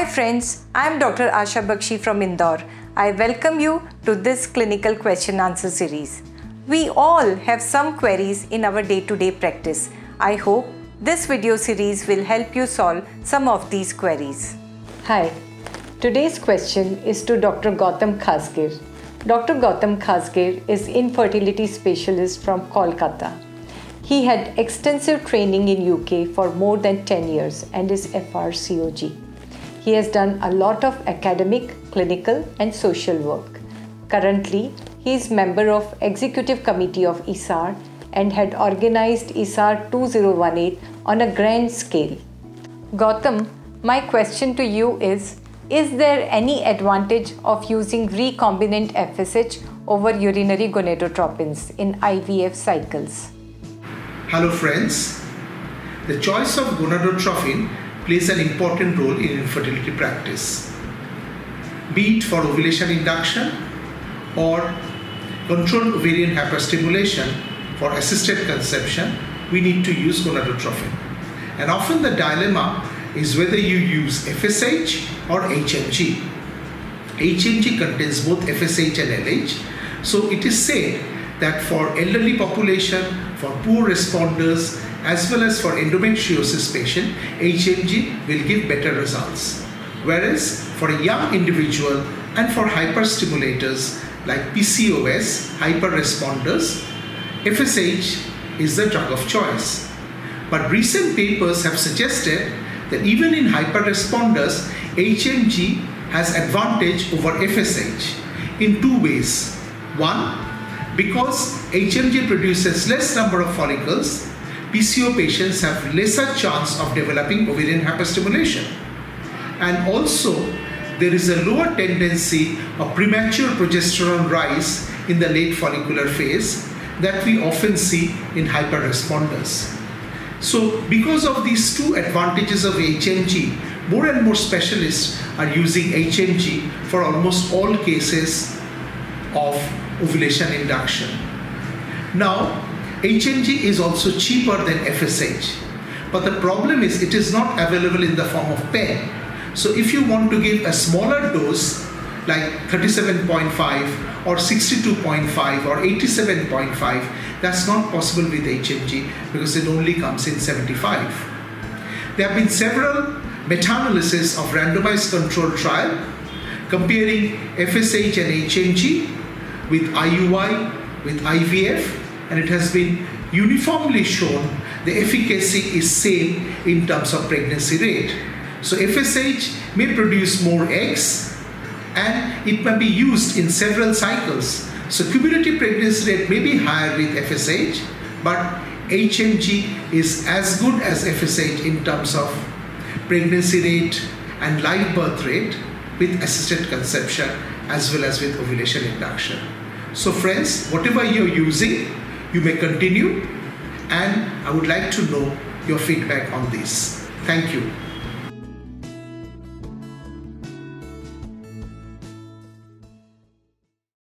friends, I am Dr. Asha Bakshi from Indore. I welcome you to this clinical question answer series. We all have some queries in our day-to-day practice. I hope this video series will help you solve some of these queries. Hi, today's question is to Dr. Gautam Khasgir. Dr. Gautam Khasgir is infertility specialist from Kolkata. He had extensive training in UK for more than 10 years and is FRCOG. He has done a lot of academic, clinical and social work. Currently, he is member of Executive Committee of ISAR and had organized ISAR 2018 on a grand scale. Gautam, my question to you is there any advantage of using recombinant FSH over urinary gonadotropins in IVF cycles? Hello friends, the choice of gonadotropin plays an important role in infertility practice. Be it for ovulation induction or controlled ovarian hyperstimulation for assisted conception, we need to use gonadotropin. And often the dilemma is whether you use FSH or HMG. HMG contains both FSH and LH, so it is said that for elderly population, for poor responders, as well as for endometriosis patient, HMG will give better results. Whereas for a young individual and for hyperstimulators like PCOS, hyperresponders, FSH is the drug of choice. But recent papers have suggested that even in hyperresponders, HMG has advantage over FSH in two ways. One, because HMG produces less number of follicles, PCO patients have lesser chance of developing ovarian hyperstimulation. And also, there is a lower tendency of premature progesterone rise in the late follicular phase that we often see in hyperresponders. So, because of these two advantages of HMG, more and more specialists are using HMG for almost all cases of ovulation induction. Now, HMG is also cheaper than FSH, but the problem is it is not available in the form of pen. So if you want to give a smaller dose like 37.5 or 62.5 or 87.5, that's not possible with HMG because it only comes in 75. There have been several meta-analyses of randomized controlled trial comparing FSH and HMG with IUI, with IVF, and it has been uniformly shown the efficacy is same in terms of pregnancy rate. So FSH may produce more eggs and it may be used in several cycles. So cumulative pregnancy rate may be higher with FSH, but HMG is as good as FSH in terms of pregnancy rate and live birth rate with assisted conception as well as with ovulation induction. So friends, whatever you're using, you may continue, and I would like to know your feedback on this. Thank you.